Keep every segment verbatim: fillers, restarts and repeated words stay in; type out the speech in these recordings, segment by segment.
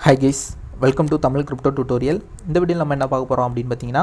Hi guys, welcome to Tamil Crypto Tutorial. இந்த வீடியோல நம்ம என்ன பார்க்க போறோம் அப்படினு பாத்தீங்கன்னா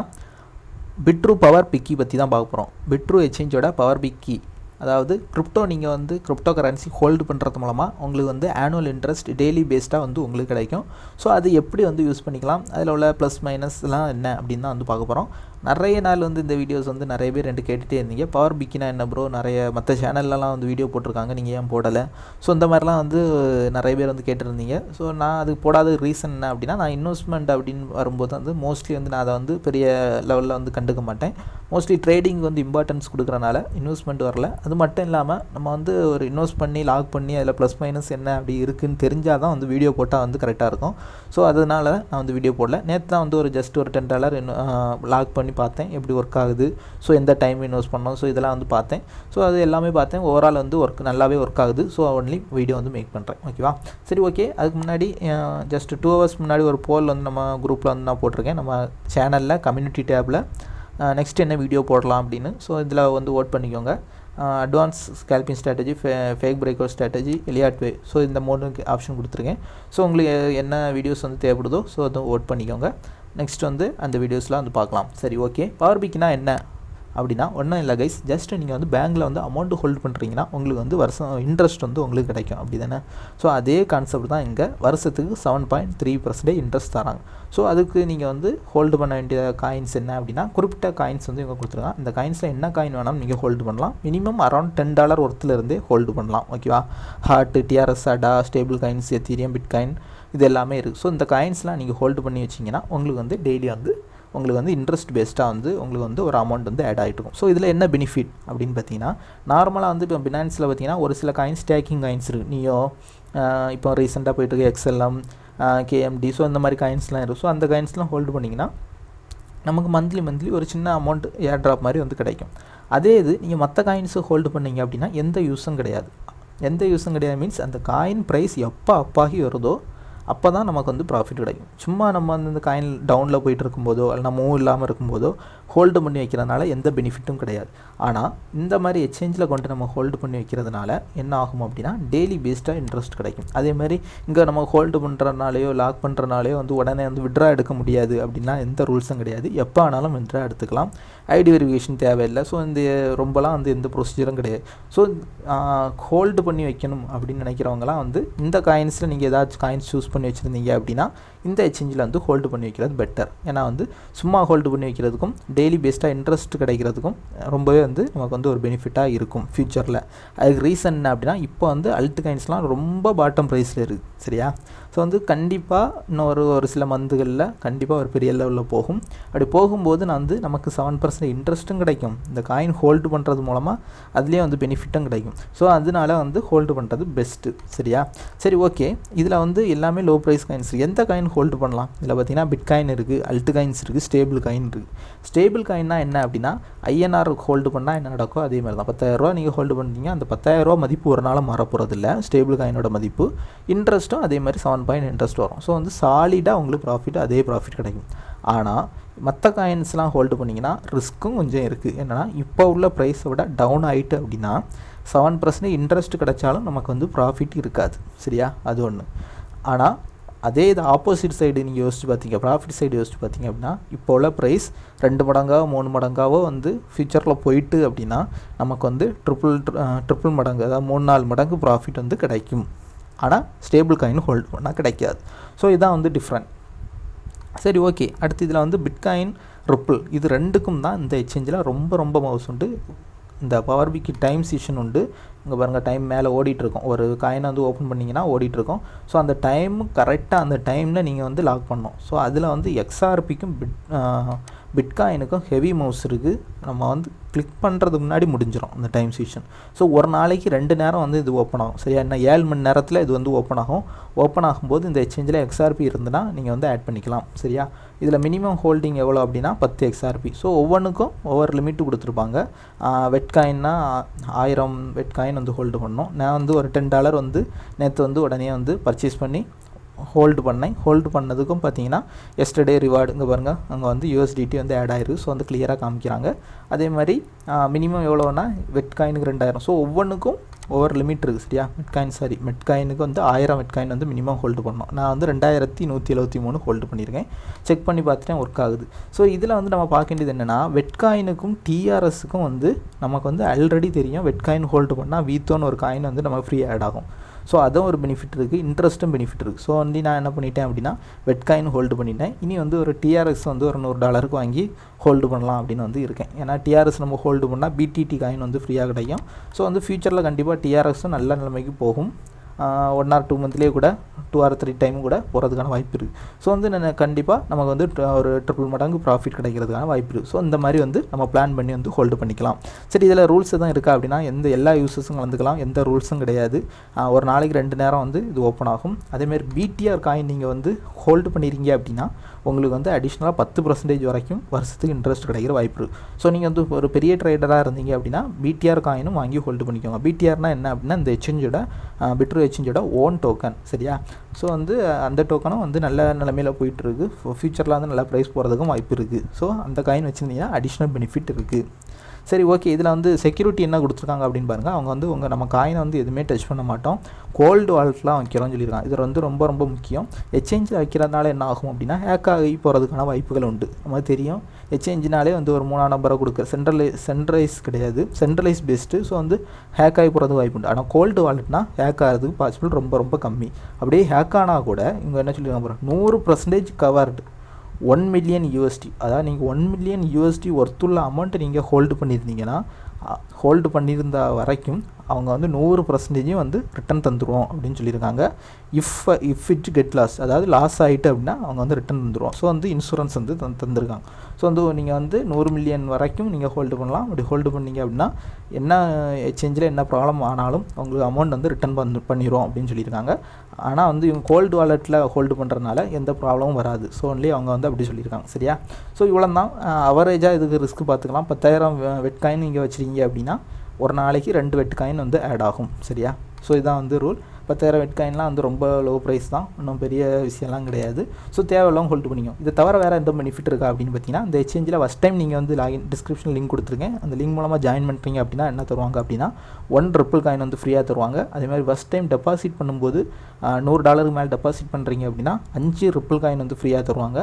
Bitrue Power Picky பத்தி தான் பார்க்க போறோம். Bitrue exchange ஓட Power Picky அதாவது கிரிப்டோ நீங்க வந்து கிரிப்டோ கரன்சி ஹோல்ட் பண்றது மூலமா உங்களுக்கு வந்து annual interest daily based-ஆ வந்து உங்களுக்கு கிடைக்கும். சோ அது எப்படி வந்து யூஸ் பண்ணிக்கலாம்? அதில உள்ள ப்ளஸ் மைனஸ் எல்லாம் என்ன அப்படினு தான் வந்து பார்க்க போறோம். நிறைய நாள் வந்து இந்த வீடியோஸ் வந்து நிறைய பேர் ரெண்டு கேட்டுட்டே இருந்தீங்க. பவர் பிக்கினா என்ன ப்ரோ? நிறைய மத்த சேனல்லலாம் வந்து வீடியோ போட்டுருக்காங்க. நீங்க ஏன் போடல? சோ இந்த மாதிரிலாம் வந்து நிறைய பேர் வந்து கேட்டிருந்தீங்க. சோ நான் அதுக்கு போடாத ரீசன் என்ன அப்படினா நான் இன்வெஸ்ட்மென்ட் அப்படினு வரும்போது வந்து மோஸ்ட்லி வந்து நான் அத வந்து பெரிய லெவல்ல வந்து கண்டுக்க மாட்டேன். மோஸ்ட்லி ட்ரேடிங் வந்து இம்பார்ட்டன்ஸ் கொடுக்கறனால இன்வெஸ்ட்மென்ட் வரல. அது மட்டும் இல்லாம நம்ம வந்து ஒரு இன்வெஸ்ட் பண்ணி லாக் பண்ணி அதில ப்ளஸ் மைனஸ் என்ன அப்படி இருக்குன்னு தெரிஞ்சா தான் வந்து வீடியோ போட்டா வந்து கரெக்ட்டா இருக்கும். சோ அதனால நான் வந்து வீடியோ போடல. நேத்து தான் வந்து ஒரு ஜஸ்ட் ஒரு ten டாலர் லாக் பண்ணி பார்த்தேன் எப்படி வர்க் ஆகுது சோ எந்த டைம் இன்வெஸ்ட் பண்ணோம் சோ இதெல்லாம் வந்து பார்த்தேன் சோ அது எல்லாமே பார்த்தேன் ஓவரால் வந்து வர்க் நல்லாவே வர்க் ஆகுது சோ only வீடியோ வந்து மேக் பண்றேன் ஓகேவா சரி ஓகே அதுக்கு முன்னாடி ஜஸ்ட் two hours முன்னாடி ஒரு போல் வந்து நம்ம குரூப்ல வந்து நான் போட்டுருக்கேன் நம்ம சேனல்ல கம்யூனிட்டி டேப்ல நெக்ஸ்ட் என்ன வீடியோ போடலாம் அப்படினு சோ இதல வந்து வோட் பண்ணிக்கோங்க advance scalping strategy fake breakout strategy Elliott wave so இந்த மூணு ஆப்ஷன் கொடுத்திருக்கேன் சோ உங்களுக்கு என்ன வீடியோஸ் வந்து தேவைப்படுதோ சோ அத வோட் பண்ணிக்கோங்க நெக்ஸ்ட் வந்து அந்த வீடியோஸ்லாம் வந்து பார்க்கலாம் சரி ஓகே பவர் பிக்னா என்ன அப்படினா ஒண்ணும் இல்ல गाइस ஜஸ்ட் நீங்க வந்து பேங்க்ல வந்து அமௌண்ட் ஹோல்ட் பண்றீங்கனா உங்களுக்கு வந்து வருஷம் இன்ட்ரஸ்ட் வந்து உங்களுக்கு கிடைக்கும் அப்படிதானே சோ அதே கான்செப்ட் தான் இங்க வருஷத்துக்கு seven point three percent interest தராங்க சோ அதுக்கு நீங்க வந்து ஹோல்ட் பண்ண வேண்டிய காயின்ஸ் என்ன அப்படினா குறிப்பிட்ட காயின்ஸ் வந்து இங்க கொடுத்திருக்காங்க இந்த காயின்ஸ்ல என்ன காயின் வேணாலும் நீங்க ஹோல்ட் பண்ணலாம் மினிமம் அரௌண்ட் ten டாலர் வர்த்ல இருந்தே ஹோல்ட் பண்ணலாம் ஓகேவா ஹார்ட் TRS ADA stable coins Ethereum bitcoin இது எல்லாமே இருக்கு சோ இந்த காயின்ஸ்லாம் நீங்க ஹோல்ட் பண்ணி வச்சீங்கனா உங்களுக்கு வந்து டெய்லி வந்து உங்களுக்கு வந்து இன்ட்ரஸ்ட் பேஸ்டா வந்து உங்களுக்கு வந்து ஒரு அமௌண்ட் வந்து ஆட் ஆயிட்டு இருக்கும் சோ இதுல என்ன பெனிஃபிட் அப்படினு பாத்தீங்கன்னா நார்மலா வந்து இப்போ Binance-ல பாத்தீங்கன்னா ஒரு சில காயின்ஸ் ஸ்டேக்கிங் காயின்ஸ் இருக்கு நியோ இப்போ ரீசன்ட்டா போயிட்டு இருக்கு X L M K M D so இந்த மாதிரி காயின்ஸ்லாம் இருக்கு சோ அந்த காயின்ஸ்லாம் ஹோல்ட் பண்ணீங்கனா நமக்கு மந்த்லி மந்த்லி ஒரு சின்ன அமௌண்ட் ஏர் டிராப் மாதிரி வந்து கிடைக்கும் அதே இது நீங்க மத்த காயின்ஸ் ஹோல்ட் பண்ணீங்க அப்படினா எந்த யூஸும் கிடையாது எந்த யூஸும் கிடையாது மீன்ஸ் அந்த காயின் பிரைஸ் எப்ப அப்பாகி வருதோ அப்பதான் நமக்கு வந்து profit கிடைக்கும் சும்மா நம்ம அந்த காயின் டவுன்ல போயிட்டு இருக்கும்போதோ அல்ல மூவ் இல்லாம இருக்கும்போதோ ஹோல்ட் பண்ணி வைக்கிறதுனால எந்த பெனிஃபிட்டும் கிடையாது ஆனா இந்த மாதிரி எக்ஸ்சேஞ்ச்ல கொண்டு நம்ம ஹோல்ட் பண்ணி வைக்கிறதுனால என்ன ஆகும் அப்படினா டெய்லி பேஸ்டா இன்ட்ரஸ்ட் கிடைக்கும் அதே மாதிரி இங்க நம்ம ஹோல்ட் பண்றனாலயோ லாக் பண்றனாலயோ வந்து உடனே வந்து வித்ட்ரா எடுக்க முடியாது அப்படினா எந்த ரூல்ஸும் கிடையாது எப்ப ஆனாலும் வித்ட்ரா எடுத்துக்கலாம் ஐடி வெரிஃபிகேஷன் தேவையில்லை சோ இந்த ரொம்பலாம் வந்து எந்த ப்ரொசீஜரும் கிடையாது சோ ஹோல்ட் பண்ணி வைக்கணும் அப்படி நினைக்கிறவங்கலாம் வந்து இந்த காயின்ஸ்ல நீங்க ஏதாவது காயின்ஸ் சூஸ் பண்ணி வச்சிருந்தீங்க அப்படினா இந்த எக்ஸ்சேஞ்சில வந்து ஹோல்ட் பண்ணி வைக்கிறது பெட்டர் ஏனா வந்து சும்மா ஹோல்ட் பண்ணி வைக்கிறதுக்கும் டெய்லி பேஸ்டா இன்ட்ரஸ்ட் கிடைக்கிறதுக்கும் ரொம்பவே வந்து நமக்கு வந்து ஒரு பெனிஃபிட்டா இருக்கும் ஃபியூச்சர்ல அதுக்கு ரீசன் என்ன அப்படினா இப்போ வந்து அல்ட் காயின்ஸ்லாம் ரொம்ப பாட்டம் பிரைஸ்ல இருக்கு சரியா சோ வந்து கண்டிப்பா இன்னொரு ஒரு சில மந்த்கள்ல கண்டிப்பா ஒரு பெரிய லெவல்ல போகும் அப்படி போகும்போது நான் வந்து நமக்கு seven percent இன்ட்ரஸ்டும் கிடைக்கும் இந்த காயின் ஹோல்ட் பண்றது மூலமா அதுலயே வந்து பெனிஃபிட்டும் கிடைக்கும் சோ அதனால வந்து ஹோல்ட் பண்றது பெஸ்ட் சரியா சரி ஓகே இதுல வந்து எல்லாமே லோ பிரைஸ் காயின்ஸ் எந்த காயின் ஹோல்ட் பண்ணலாம் இதுல பாத்தீங்கன்னா பிட்காயின் இருக்கு அல்ட் காயின்ஸ் இருக்கு ஸ்டேபிள் காயின் இருக்கு ஸ்டேபிள் காயின்னா என்ன அப்படினா I N R ஹோல்ட் பண்ணா என்ன நடக்கும் அதே மாதிரி தான் பத்தாயிரம் ரூபாய் நீங்க ஹோல்ட் பண்றீங்க அந்த பத்தாயிரம் ரூபாய் மதிப்பு ஒரு நாள் மாற போறது இல்ல ஸ்டேபிள் காயினோட மதிப்பு இன்ட்ரஸ்டும் அதே மாதிரி seven point இன்ட்ரஸ்ட் வரும் சோ வந்து சாலிடா உங்களுக்கு profit அதே profit கிடைக்கும் ஆனா மத்த காயின்ஸ்லாம் ஹோல்ட் பண்ணீங்கனா ரிஸ்க்கும் கொஞ்சம் இருக்கு என்னன்னா இப்போ உள்ள பிரைஸ் விட டவுன் ஆயிட்டு அப்படினா seven percent இன்ட்ரஸ்ட் கிடைச்சாலும் நமக்கு வந்து profit இருக்காது சரியா அது ஒண்ணு ஆனா அதே இது ஆப்போசிட் சைடு நீங்க யோசிச்சு பாத்தீங்க profit சைடு யோசிச்சு பாத்தீங்க அப்படினா இப்போ உள்ள பிரைஸ் ரெண்டு மடங்கா மூணு மடங்காவோ வந்து ஃபியூச்சர்ல போயிட்டு அப்படினா நமக்கு வந்து ட்ரிபிள் ட்ரிபிள் மடங்கு அதாவது மூணு நாலு மடங்கு profit வந்து கிடைக்கும் ஆனா ஸ்டேபிள் காயின் ஹோல்ட் பண்ணா கிடைக்காது சோ இதான் வந்து டிஃபரண்ட் சரி ஓகே அடுத்து இதுல வந்து பிட்காயின் ரிப்பிள் இது ரெண்டுக்கும் தான் இந்த எக்ஸ்சேஞ்சில ரொம்ப ரொம்ப மவுஸ் உண்டு இந்த பவர் பிக்கி டைம் செஷன் உண்டு இங்க பாருங்க டைம் மேல ஓடிட்டு இருக்கும் ஒரு காயின் வந்து ஓபன் பண்ணீங்கனா ஓடிட்டு இருக்கும் சோ அந்த டைம் கரெக்ட்டா அந்த டைம்ல நீங்க வந்து லாக் பண்ணனும் சோ அதுல வந்து X R P க்கும் பிட்காயினுக்கும் ஹெவி மவுஸ் இருக்கு நம்ம வந்து கிளிக் பண்றதுக்கு முன்னாடி முடிஞ்சிரும் அந்த டைம் செஷன் சோ ஒரு நாளைக்கு ரெண்டு நேரம் வந்து இது ஓபன் ஆகும் சரியா என்ன ஏழு மணி நேரத்துல இது வந்து ஓபன் ஆகும் ஓபன் ஆகும்போது இந்த எக்ஸ்சேஞ்சில X R P இருந்தனா நீங்க வந்து ஆட் பண்ணிக்கலாம் சரியா இதுல மினிமம் ஹோல்டிங் எவ்வளவு அப்படினா ten X R P so ஒவ்வொண்ணுக்கும் ஒவ்வொரு லிமிட் கொடுத்திருப்பாங்க வெட் காயின்னா one thousand வெட் காயின் வந்து ஹோல்ட் பண்ணனும் நான் வந்து ஒரு ten டாலர் வந்து நேத்து வந்து உடனே வந்து பர்சேஸ் பண்ணி ஹோல்டு பண்ணேன். ஹோல்டு பண்ணதுக்கும் பார்த்தீங்கன்னா எஸ்டர்டே ரிவார்டு இங்கே பாருங்கள், அங்கே வந்து யூஎஸ்டிடி வந்து ஆட் ஆயிருக்கு. ஸோ வந்து கிளியராக காமிக்கிறாங்க. அதே மாதிரி மினிமம் எவ்வளோனா வெட்காயினுக்கு ரெண்டாயிரம். ஸோ ஒவ்வொன்றுக்கும் ஒவ்வொரு லிமிட் இருக்குது சரியா. மெட்காயின் சாரி மெட்காயினுக்கு வந்து ஆயிரம் மெட்காயின் வந்து மினிமம் ஹோல்டு பண்ணணும். நான் வந்து ரெண்டாயிரத்தி நூற்றி எழுபத்தி மூணு ஹோல்டு பண்ணியிருக்கேன். செக் பண்ணி பார்த்துட்டேன், ஒர்க் ஆகுது. ஸோ இதில் வந்து நம்ம பார்க்க வேண்டியது என்னென்னா, வெட்காயினுக்கும் டிஆர்எஸுக்கும் வந்து நமக்கு வந்து ஆல்ரெடி தெரியும் வெட்காயின் ஹோல்டு பண்ணால் வீத்தோன்னு ஒரு காயின் வந்து நமக்கு ஃப்ரீ ஆட் ஆகும். ஸோ அதுவும் ஒரு பெனிஃபிட் இருக்குது, இன்ட்ரெஸ்ட்டும் பெனிஃபிட் இருக்குது. ஸோ வந்து நான் என்ன பண்ணிட்டேன் அப்படின்னா வெட்காயின் ஹோல்டு பண்ணிட்டேன். இனி வந்து ஒரு டிஆர்எஸ் வந்து ஒரு நூறு டாலருக்கு வாங்கி ஹோல்டு பண்ணலாம் அப்படின்னு வந்து இருக்கேன். ஏன்னா டிஆர்எஸ் நம்ம ஹோல்டு பண்ணால் பிடிடி காயின் வந்து ஃப்ரீயாக கிடைக்கும். ஸோ வந்து ஃபியூச்சரில் கண்டிப்பாக டிஆர்எஸும் நல்ல நிலைமைக்கு போகும். ஒன் ஆர் டூ மந்த்லேயே கூட டூ ஆர் த்ரீ டைம் கூட போகிறதுக்கான வாய்ப்பு இருக்குது. ஸோ வந்து நான் கண்டிப்பாக நமக்கு வந்து ஒரு ட்ரிபிள் மடங்கு ப்ராஃபிட் கிடைக்கிறதுக்கான வாய்ப்பு இருக்குது. ஸோ இந்த மாதிரி வந்து நம்ம பிளான் பண்ணி வந்து ஹோல்டு பண்ணிக்கலாம். சரி, இதில் ரூல்ஸ் எதுவும் இருக்கா அப்படின்னா எந்த எல்லா யூசஸும் கலந்துக்கலாம், எந்த ரூல்ஸும் கிடையாது. ஒரு நாளைக்கு ரெண்டு நேரம் வந்து இது ஓப்பன் ஆகும். அதேமாதிரி பிடிஆர் காயின் நீங்கள் வந்து ஹோல்டு பண்ணிடுறீங்க அப்படின்னா உங்களுக்கு வந்து அடிஷ்னலாக பத்து பர்சன்டேஜ் வரைக்கும் வருஷத்துக்கு இன்ட்ரெஸ்ட் கிடைக்கிற வாய்ப்பு இருக்குது. ஸோ நீங்கள் வந்து ஒரு பெரிய ட்ரேடராக இருந்தீங்க அப்படின்னா பிடிஆர் காயினும் வாங்கி ஹோல்டு பண்ணிக்கோங்க. பிடிஆர்னால் என்ன அப்படின்னா இந்த எக்ஸ்சேஞ்சோட பிட்ரூ எக்ஸ்சேஞ்சோட ஓன் டோக்கன் சரியா. ஸோ வந்து அந்த டோக்கனும் வந்து நல்ல நிலைமையில் போயிட்டுருக்கு. ஃபியூச்சரில் வந்து நல்ல ப்ரைஸ் போகிறதுக்கும் வாய்ப்பு இருக்குது. ஸோ அந்த காயின் வச்சுருந்தீங்கன்னா அடிஷ்னல் பெனிஃபிட் இருக்குது. சரி, ஓகே. இதில் வந்து செக்யூரிட்டி என்ன கொடுத்துருக்காங்க அப்படின்னு பாருங்கள். அவங்க வந்து உங்கள் நம்ம காயினை வந்து எதுவுமே டச் பண்ண மாட்டோம், கோல்டு வாலெட்லாம் வைக்கிறோம்னு சொல்லியிருக்காங்க. இது வந்து ரொம்ப ரொம்ப முக்கியம். எக்ஸ்சேஞ்சில் வைக்கிறதுனால என்ன ஆகும் அப்படின்னா ஹேக் ஆகி போகிறதுக்கான வாய்ப்புகள் உண்டு. நமக்கு தெரியும் எக்ஸ்சேஞ்சினாலே வந்து ஒரு மூணாம் நம்பரை கொடுக்க சென்ட்ரலை சென்ட்ரலைஸ் கிடையாது, சென்ட்ரலைஸ் பெஸ்ட்டு. ஸோ வந்து ஹேக் ஆகி போகிறதுக்கு வாய்ப்பு உண்டு. ஆனால் கோல்டு வாலெட்னா ஹேக் ஆகிறதுக்கு பாசிபிள் ரொம்ப ரொம்ப கம்மி. அப்படியே ஹேக் ஆனால் கூட இவங்க என்ன சொல்லியிருக்காங்க பாருங்கள், நூறு percentage covered one million USD. அதாவது நீங்கள் ஒன் மில்லியன் யூஎஸ்டி ஒர்த்துள்ள அமௌண்ட்டை நீங்கள் ஹோல்டு பண்ணியிருந்தீங்கன்னா ஹோல்டு பண்ணியிருந்த வரைக்கும் அவங்க வந்து நூறு பர்சன்டேஜையும் வந்து ரிட்டன் தந்துடுவோம் அப்படின்னு சொல்லியிருக்காங்க. If if it get loss, அதாவது லாஸ் ஆகிட்டு அப்படின்னா அவங்க வந்து ரிட்டன் தந்துடுவோம். ஸோ வந்து இன்சூரன்ஸ் வந்து தந் தந்துருக்காங்க. ஸோ வந்து நீங்கள் வந்து நூறு மில்லியன் வரைக்கும் நீங்கள் ஹோல்டு பண்ணலாம். அப்படி ஹோல்டு பண்ணிங்க அப்படின்னா என்ன எக்ஸ்சேஞ்சில் என்ன ப்ராப்ளம் ஆனாலும் உங்களுக்கு அமௌண்ட் வந்து ரிட்டன் பண்ணி பண்ணிடுவோம் அப்படின்னு சொல்லியிருக்காங்க. ஆனால் வந்து இவங்க கோல்டு வாலெட்டில் ஹோல்டு பண்ணுறதுனால எந்த ப்ராப்ளமும் வராது. ஸோ ஒன்லி அவங்க வந்து அப்படி சொல்லியிருக்காங்க சரியா. ஸோ இவ்வளோ தான் அவரேஜாக இதுக்கு ரிஸ்க் பார்த்துக்கலாம். பத்தாயிரம் வெட்காயின் நீங்கள் வச்சுருக்கீங்க அப்படின்னா ஒரு நாளைக்கு ரெண்டு வெட்காயின் வந்து ஆட் ஆகும் சரியா. ஸோ இதான் வந்து ரூல். பத்தாயிரம் வெட்காயின்லாம் வந்து ரொம்ப லோ ப்ரைஸ் தான், இன்னும் பெரிய விஷயம்லாம் கிடையாது. ஸோ தேவையில்லாமல் ஹோல்டு பண்ணிக்கும். இதை தவிர வேறு எந்த பெனிஃபிட் இருக்கா அப்படின்னு பார்த்தீங்கன்னா, இந்த எக்ஸ்சேஞ்சில் ஃபஸ்ட் டைம் நீங்கள் வந்து லாகின் டிஸ்கிரிப்ஷன் லிங்க் கொடுத்துருக்கேன். அந்த லிங்க் மூலமாக ஜாயின் பண்ணுறீங்க அப்படின்னா என்ன தருவாங்க அப்படின்னா ஒன் ட்ரிபிள் காயின் வந்து ஃப்ரீயாக தருவாங்க. அதேமாதிரி ஃபஸ்ட் டைம் டெபாசிட் பண்ணும்போது நூறு டாலருக்கு மேலே டெபாசிட் பண்ணுறீங்க அப்படின்னா அஞ்சு ட்ரிபிள் காயின் வந்து ஃப்ரீயாக தருவாங்க.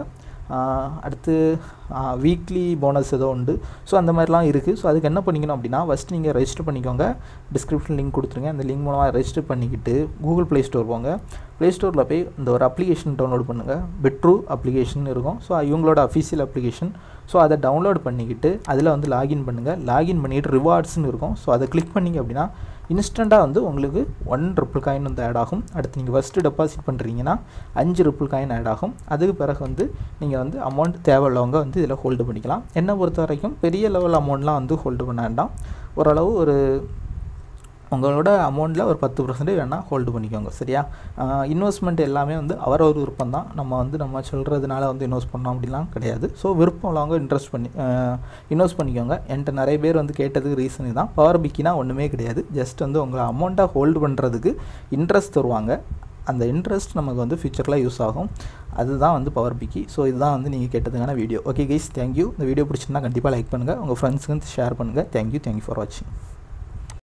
அடுத்து வீக்லி போனஸ் ஏதோ உண்டு. ஸோ அந்த மாதிரிலாம் இருக்குது. ஸோ அதுக்கு என்ன பண்ணிக்கணும் அப்படின்னா ஃபஸ்ட்டு நீங்கள் ரெஜிஸ்டர் பண்ணிக்கோங்க. டிஸ்கிரிப்ஷன் லிங்க் கொடுத்துருங்க. அந்த லிங்க் மூலமாக ரெஜிஸ்டர் பண்ணிக்கிட்டு கூகுள் ப்ளே ஸ்டோர் போங்க. ப்ளே ஸ்டோரில் போய் இந்த ஒரு அப்ளிகேஷன் டவுன்லோட் பண்ணுங்கள். பிட்ரூ அப்ளிகேஷன் இருக்கும். ஸோ இவங்களோட அஃபீஷியல் அப்ளிகேஷன். ஸோ அதை டவுன்லோட் பண்ணிக்கிட்டு அதில் வந்து லாகின் பண்ணுங்கள். லாகின் பண்ணிவிட்டு ரிவார்ட்ஸ்னு இருக்கும். ஸோ அதை கிளிக் பண்ணிங்க அப்படின்னா இன்ஸ்டண்ட்டாக வந்து உங்களுக்கு ஒன் ட்ரிபிள் காயின் வந்து ஆட் ஆகும். அடுத்து நீங்கள் ஃபஸ்ட்டு டெபாசிட் பண்ணுறீங்கன்னா அஞ்சு ட்ரிபிள் காயின் ஆட் ஆகும். அதுக்கு பிறகு வந்து நீங்கள் வந்து அமௌண்ட் தேவையுள்ளவங்க வந்து இதில் ஹோல்டு பண்ணிக்கலாம். என்னை பொறுத்த வரைக்கும் பெரிய லெவல் அமௌண்ட்லாம் வந்து ஹோல்டு பண்ண வேண்டாம். ஓரளவு ஒரு உங்களோட அமௌண்ட்டில் ஒரு பத்து பர்சன்டேஜ் வேணால் ஹோல்டு பண்ணிக்கோங்க சரியா. இன்வெஸ்ட்மெண்ட் எல்லாமே வந்து அவர் ஒரு விருப்பம் தான். நம்ம வந்து நம்ம சொல்கிறதுனால வந்து இன்வெஸ்ட் பண்ணோம் அப்படிலாம் கிடையாது. ஸோ விருப்பம் உள்ளவங்க இன்ட்ரெஸ்ட் பண்ணி இன்வெஸ்ட் பண்ணிக்கோங்க. என்கிட்ட நிறைய பேர் வந்து கேட்டதுக்கு ரீசன் தான். பவர் பிக்கினா ஒன்றுமே கிடையாது. ஜஸ்ட் வந்து உங்களை அமௌண்ட்டாக ஹோல்டு பண்ணுறதுக்கு இன்ட்ரெஸ்ட் தருவாங்க. அந்த இன்ட்ரெஸ்ட் நமக்கு வந்து ஃபியூச்சரில் யூஸ் ஆகும். அதுதான் வந்து பவர் பிக்கி. ஸோ இதுதான் வந்து நீங்கள் கேட்டதுக்கான வீடியோ. Okay guys, thank you. இந்த வீடியோ பிடிச்சிருந்தா கண்டிப்பாக லைக் பண்ணுங்கள், உங்கள் ஃப்ரெண்ட்ஸுக்கு வந்து ஷேர் பண்ணுங்கள். தேங்க்யூ தேங்க்யூ ஃபார் வாட்சிங்.